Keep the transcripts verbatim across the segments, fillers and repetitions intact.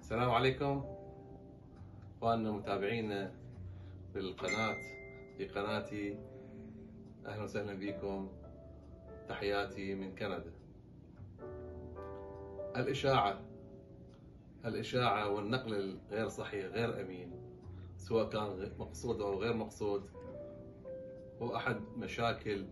السلام عليكم اخواننا متابعينا بالقناة في قناتي. اهلا وسهلا بكم، تحياتي من كندا. الاشاعة الاشاعة والنقل الغير صحيح غير امين، سواء كان مقصود او غير مقصود، هو احد مشاكل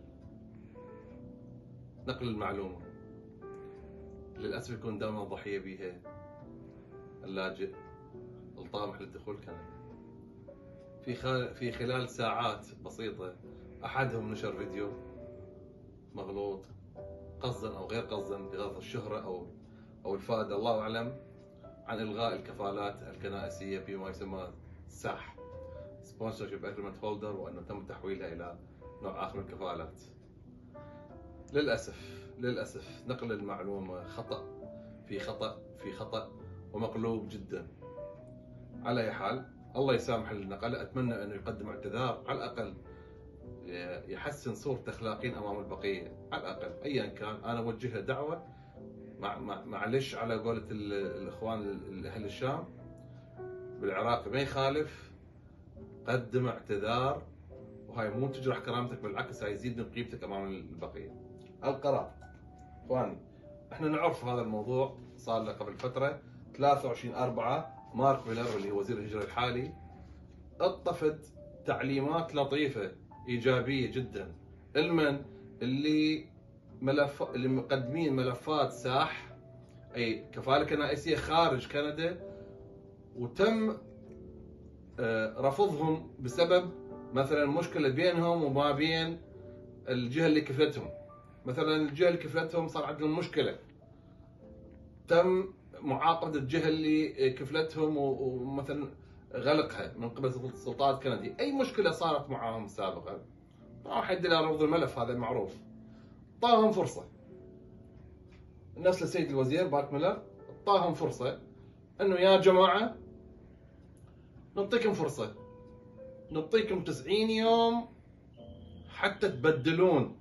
نقل المعلومة. للاسف يكون دائما ضحية بها اللاجئ الطامح للدخول كندا. في في خلال ساعات بسيطة أحدهم نشر فيديو مغلوط قصدا أو غير قصدا بغرض الشهرة أو أو الفائدة، الله أعلم، عن إلغاء الكفالات الكنائسية بما يسمى ساح Sponsorship Agreement Holder، وأنه تم تحويلها إلى نوع آخر من الكفالات. للأسف للأسف نقل المعلومة خطأ في خطأ في خطأ ومقلوب جدا. على أي حال، الله يسامح النقل، أتمنى أنه يقدم اعتذار على الأقل يحسن صورته أخلاقيا أمام البقية، على الأقل أيا كان. أنا أوجه له دعوة، مع معلش على قولة الإخوان أهل الشام بالعراق، ما يخالف قدم اعتذار، وهاي مو تجرح كرامتك، بالعكس هاي يزيد من قيمتك أمام البقية. القرار إخواني، احنا نعرف هذا الموضوع صار له قبل فترة. ثلاثة وعشرين أربعة مارك ميلر اللي هو وزير الهجرة الحالي اطفت تعليمات لطيفة إيجابية جدا لمن اللي ملف اللي مقدمين ملفات ساح أي كفالة كنائسية خارج كندا، وتم رفضهم بسبب مثلا مشكلة بينهم وما بين الجهة اللي كفلتهم. مثلا الجهة اللي كفلتهم صار عندهم مشكلة، تم معاقبة الجهة اللي كفلتهم ومثلا غلقها من قبل السلطات الكندية. أي مشكلة صارت معاهم سابقا راح يدي إلى رفض الملف، هذا معروف. طاهم فرصة الناس للسيد الوزير مارك ميلر، طاهم فرصة إنه يا جماعة نعطيكم فرصة، نعطيكم تسعين يوم حتى تبدلون،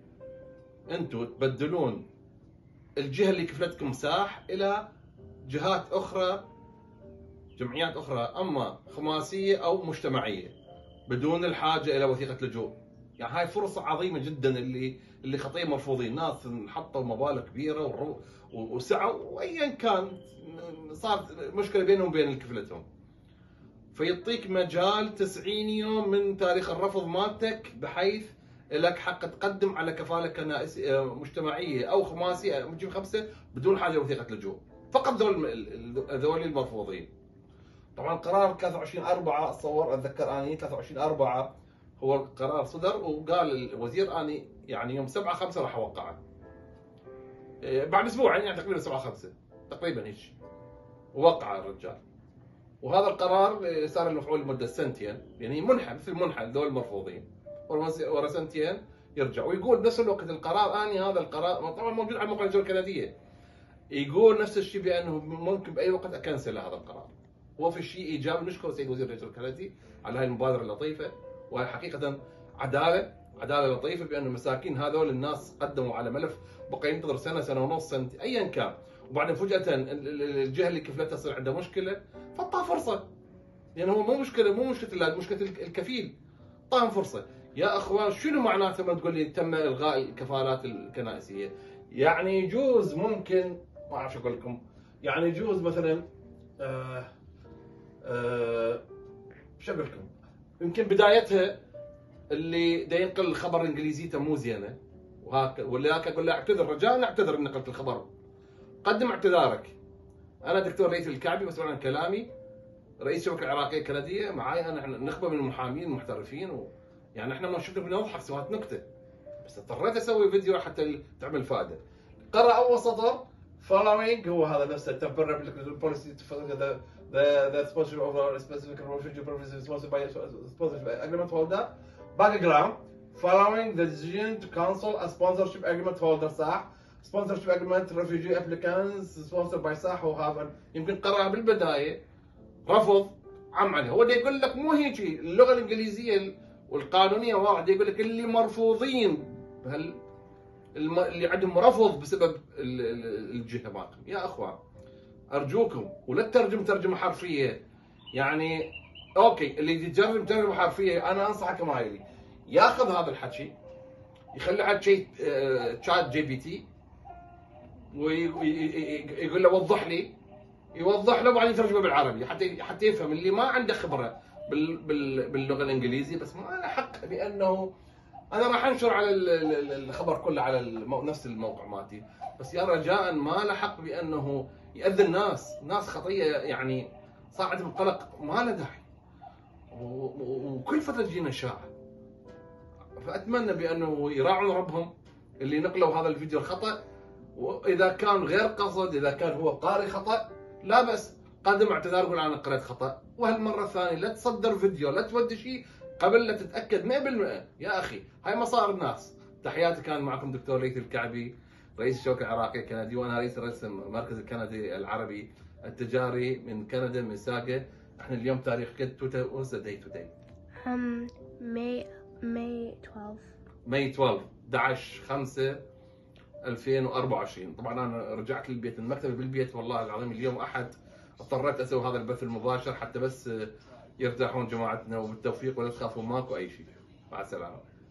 أنتوا تبدلون الجهة اللي كفلتكم ساح إلى جهات أخرى، جمعيات أخرى، أما خماسية أو مجتمعية، بدون الحاجة إلى وثيقة لجوء. يعني هاي فرصة عظيمة جدا اللي اللي خطية مرفوضين. ناس حطوا مبالغ كبيرة وسعوا، وأيا كان صارت مشكلة بينهم وبين اللي كفلتهم، فيعطيك مجال تسعين يوم من تاريخ الرفض مالتك، بحيث لك حق تقدم على كفالة كنائسية مجتمعية أو خماسية مجيب خمسة بدون حاجة لوثيقة لجوء. فقط ذول ذول المرفوضين. طبعا قرار ثلاثة وعشرين أربعة اتصور اتذكر اني ثلاثة وعشرين أربعة هو القرار صدر، وقال الوزير اني يعني يوم سبعة خمسة راح اوقعه بعد اسبوعين، يعني تقريبا سبعة خمسة تقريبا هيك، ووقع الرجال. وهذا القرار صار له مفعول لمده سنتين، يعني منحى مثل منحى ذول المرفوضين، ورا سنتين يرجع. ويقول بنفس الوقت القرار اني هذا القرار طبعا موجود على موقع الجوله الكنديه، يقول نفس الشيء بانه ممكن باي وقت اكنسل هذا القرار. هو في شيء ايجابي، نشكر السيد وزير الهجرة الكندي على هاي المبادره اللطيفه، وهي حقيقه عداله عداله لطيفه، بان المساكين هذول الناس قدموا على ملف بقى ينتظر سنه سنه ونص سنه ايا كان، وبعدين فجاه الجهه اللي كفلتها صار عندها مشكله فاعطاها فرصه. يعني هو مو مشكله مو مشكله مشكله الكفيل، اعطاهم فرصه. يا اخوان شنو معناته لما تقول لي تم الغاء الكفالات الكنائسيه؟ يعني يجوز ممكن ما اعرف اقول لكم، يعني يجوز مثلا آه أه شو اقول لكم، يمكن بدايتها اللي دا ينقل الخبر انجليزيته مو زينه، وهاك ولذلك اقول له اعتذر رجاء، نعتذر ان نقلت الخبر، قدم اعتذارك. انا دكتور رئيس الكعبي، مسؤول عن كلامي، رئيس شبكه العراقيه الكنديه، معاي انا نخبه من المحامين المحترفين، و... يعني احنا ما شفنا بنضحك سوات نكته، بس اضطريت اسوي فيديو حتى تعمل فائده. قرأ اول سطر following، هو هذا نفسه temporary policy the the the sponsorship of a specific refugee purposes sponsored by sponsorship agreement holder background following the decision to cancel a sponsorship agreement holder صح sponsorship agreement refugee applicants sponsored by صح. وهذا يمكن قرأها بالبدايه رفض عم عليه. هو يقول لك مو هيك، اللغه الانجليزيه والقانونيه واحد، يقول لك اللي مرفوضين بهال اللي عندهم رفض بسبب الجهه مالتهم. يا اخوان ارجوكم ولا تترجم ترجمه حرفيه. يعني اوكي اللي يترجم ترجمه حرفيه انا انصحك مايلي ياخذ هذا الحكي يخلي حكي تشات جي بي تي ويقول له وضح لي، يوضح له وبعدين يترجمه بالعربي حتى حتى يفهم اللي ما عنده خبره بال بال باللغه الانجليزيه. بس ما له حق بانه انا راح انشر على الخبر كله على المو... نفس الموقع مالتي، بس يا رجاء ما له حق بانه ياذي الناس، ناس خطيه يعني صار عندهم قلق ما له داعي، وكل فتره تجينا اشاعه. فاتمنى بانه يراعون ربهم اللي نقلوا هذا الفيديو الخطا، واذا كان غير قصد، اذا كان هو قاري خطا لا بس قدم اعتذار قول انا قريت خطا، وهالمره الثانيه لا تصدر فيديو لا تودي شيء قبل لا تتاكد مئة بالمئة. يا اخي هاي مصائر الناس. تحياتي، كان معكم دكتور ليثي الكعبي رئيس الشوكه العراقي الكندي، وانا رئيس رسم المركز الكندي العربي التجاري من كندا من ساقه. احنا اليوم تاريخ كد توتا واتس ذا داي توداي؟ Um, May May twelfth. ماي اثناشر احد عشر خمسة ألفين وأربعة وعشرين. طبعا انا رجعت للبيت، المكتب بالبيت والله العظيم اليوم احد اضطريت اسوي هذا البث المباشر حتى بس يرتاحون جماعتنا، وبالتوفيق ولا تخافوا ماكو اي شيء. مع السلامه.